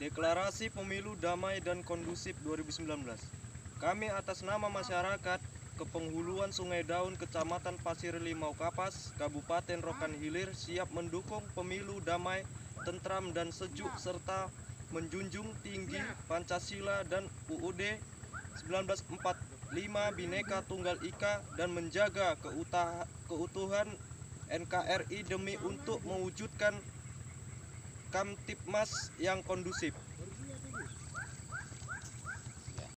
Deklarasi Pemilu Damai dan Kondusif 2019. Kami atas nama masyarakat Kepenghuluan Sungai Daun, Kecamatan Pasir Limau Kapas, Kabupaten Rokan Hilir siap mendukung pemilu damai, tentram dan sejuk serta menjunjung tinggi Pancasila dan UUD 1945 Bhinneka Tunggal Ika dan menjaga keutuhan NKRI demi untuk mewujudkan Kamtipmas yang kondusif.